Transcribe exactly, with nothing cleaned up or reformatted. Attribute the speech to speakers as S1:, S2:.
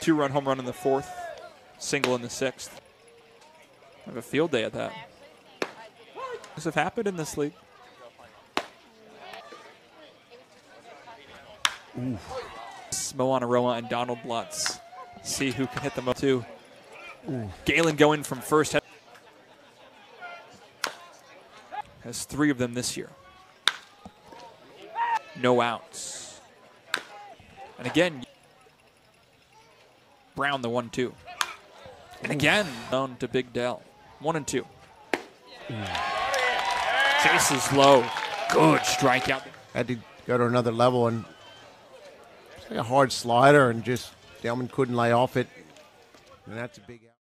S1: two-run home run in the fourth, single in the sixth. I have a field day at that. This have happened in this league. Ooh. Moana Roa and Donald Lutz. See who can hit them up too. Ooh. Galen going from first. Has three of them this year. No outs. And again, Brown the one two. And again, down to Big Dell. One and two. Chase is low. Good strikeout.
S2: Had to go to another level, and it's like a hard slider, and just Delmon couldn't lay off it. And that's a big out.